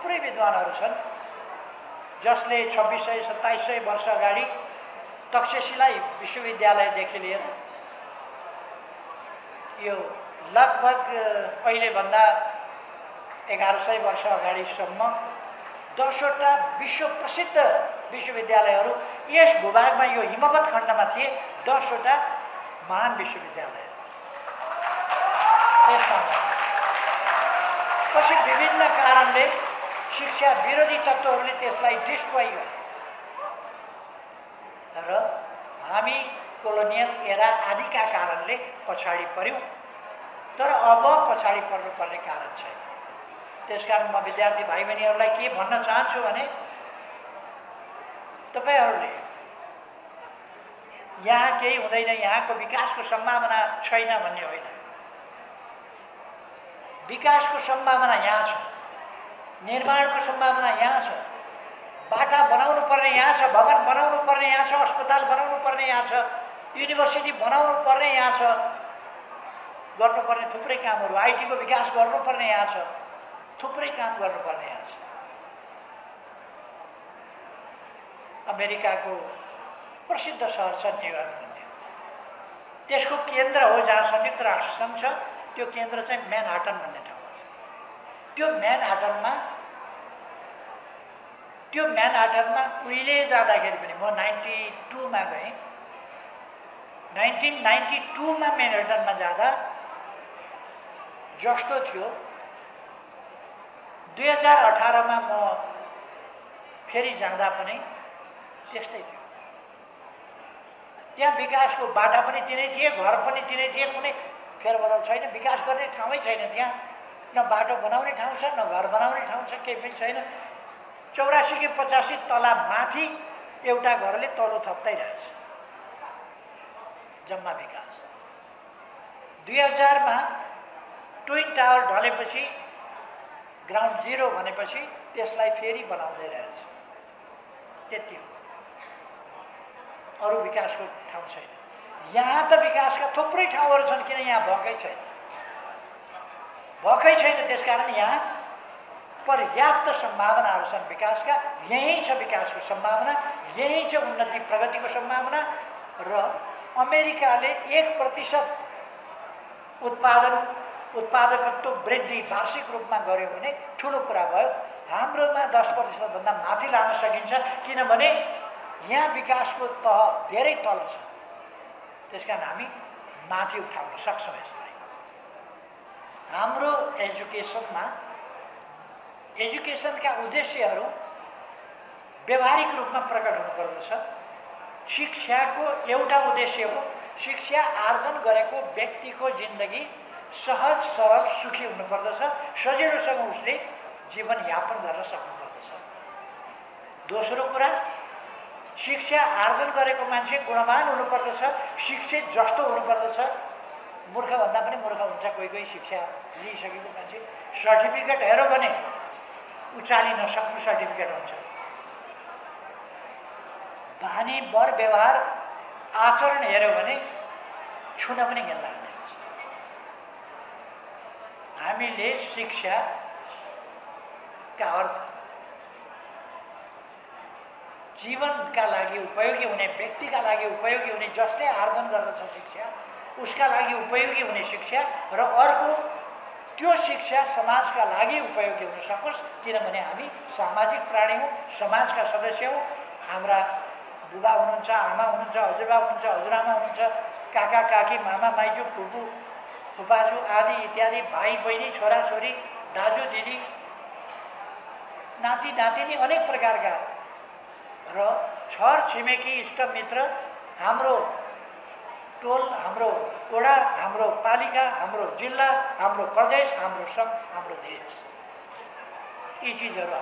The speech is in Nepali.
थुप्रै विद्वानहरू छन् जसले 2600-2700 वर्ष अगाडि तक्षशिला विश्वविद्यालयदेखि लिएर यो लगभग अहिलेभन्दा 1100 वर्ष अगाडिसम्म 10वटा विश्व प्रसिद्ध विश्वविद्यालयहरू यस भूभागमा यो हिमवत् खण्डमा थिए। 10वटा महान विश्वविद्यालयहरू पछि विभिन्न कारणले शिक्षा विरोधी तत्त्वहरूले त्यसलाई डिस्ट्रोय गरे र हामी कोलोनियल एरा आदिका कारणले पछाडि पर्यौं। तर अब पछाडि पर्नुपर्ने कारण छैन। त्यसकारण म विद्यार्थी भाइ बहिनीहरूलाई के भन्न चाहन्छु भने तपाईहरूले यहाँ केही हुँदैन, यहाँको विकासको सम्भावना छैन भन्ने होइन। विकासको सम्भावना यहाँ छ, निर्माणको सम्भावना यहाँ छ, बाटा बनाउनु पर्ने यहाँ छ, भवन बनाउनु पर्ने यहाँ छ, अस्पताल बनाउनु पर्ने यहाँ छ, युनिभर्सिटी बनाउनु पर्ने यहाँ छ, गर्नुपर्ने थुप्रै कामहरू, आइटीको विकास गर्नुपर्ने यहाँ छ, थुप्रै काम गर्नुपर्ने यहाँ छ। अमेरिकाको प्रसिद्ध सहर छ न्युयोर्क भन्ने, त्यसको केन्द्र हो जहाँ संयुक्त राष्ट्र सङ्घ छ। त्यो केन्द्र चाहिँ म्यानहट्टन भन्ने ठाउँमा छ। त्यो म्यानहट्टनमा उहिले जाँदाखेरि पनि म 92 मा गएँ। 1992 मा म्यानहट्टनमा जाँदा जस्तो थियो 2018 मा म फेरि जाँदा पनि त्यस्तै थियो। त्यहाँ विकासको बाटा पनि तिनै थिए, घर पनि तिनै थिए, कुनै फेरबदल छैन। विकास गर्ने ठाउँै छैन त्यहाँ, न बाटो बनाउने ठाउँ छ, न घर बनाउने ठाउँ छ, केही पनि छैन। 84 कि 85 तला माथि एउटा घरले तल्लो थप्दै रहेछ। जम्मा विकास 2000 मा ट्विन टावर ढलेपछि ग्राउन्ड जिरो भनेपछि त्यसलाई फेरि बनाउँदै रहेछ। त्यति हो, अरू विकासको ठाउँ छैन। यहाँ त विकासका थुप्रै ठाउँहरू छन्, किन यहाँ भएकै छैन। त्यसकारण यहाँ पर्याप्त सम्भावनाहरू छन् विकासका। यही छ विकासको सम्भावना, यही छ उन्नति प्रगतिको सम्भावना। र अमेरिकाले 1% उत्पादकत्व वृद्धि वार्षिक रूपमा गर्यो भने ठुलो कुरा भयो। हाम्रोमा 10% भन्दा माथि लान सकिन्छ, किनभने यहाँ विकासको तह धेरै तल छ। त्यसकारण हामी माथि उठाउन सक्छौँ यसलाई। हाम्रो एजुकेसनका उद्देश्यहरू व्यवहारिक रूपमा प्रकट हुनुपर्दछ। शिक्षाको एउटा उद्देश्य हो शिक्षा आर्जन गरेको व्यक्तिको जिन्दगी सहज सरल सुखी हुनुपर्दछ, सजिलोसँग उसले जीवनयापन गर्न सक्नुपर्दछ। दोस्रो कुरा, शिक्षा आर्जन गरेको मान्छे गुणवान हुनुपर्दछ, शिक्षित जस्तो हुनुपर्दछ। मूर्खभन्दा पनि मूर्ख हुन्छ कोही शिक्षा लिइसकेको मान्छे। सर्टिफिकेट हेऱ्यो भने उचाली नसक्नु सर्टिफिकेट हुन्छ। बानी वर व्यवहार आचरण हेऱ्यो भने छुन पनि घिन लाग्ने हुन्छ। हामीले शिक्षाका अर्थ जीवनका लागि उपयोगी हुने, व्यक्तिका लागि उपयोगी हुने, जसले आर्जन गर्दछ शिक्षा उसका लागि उपयोगी हुने शिक्षा, र अर्को त्यो शिक्षा समाजका लागि उपयोगी हुन सकोस्। किनभने हामी सामाजिक प्राणी हौँ, समाजका सदस्य हौँ। हाम्रा बुबा हुनुहुन्छ, आमा हुनुहुन्छ, हजुरबा हुनुहुन्छ, हजुरआमा हुनुहुन्छ, काका काकी, मामा माइजू, फुपू फुपाजू आदि इत्यादि, भाइ बहिनी, छोराछोरी, दाजु दिदी, नाति नातिनी, अनेक प्रकारका र छर छिमेकी, इष्टमित्र, हाम्रो टोल, हाम्रो वडा, हाम्रो पालिका, हाम्रो जिल्ला, हाम्रो प्रदेश, हाम्रो सङ्घ, हाम्रो देश, यी चिजहरू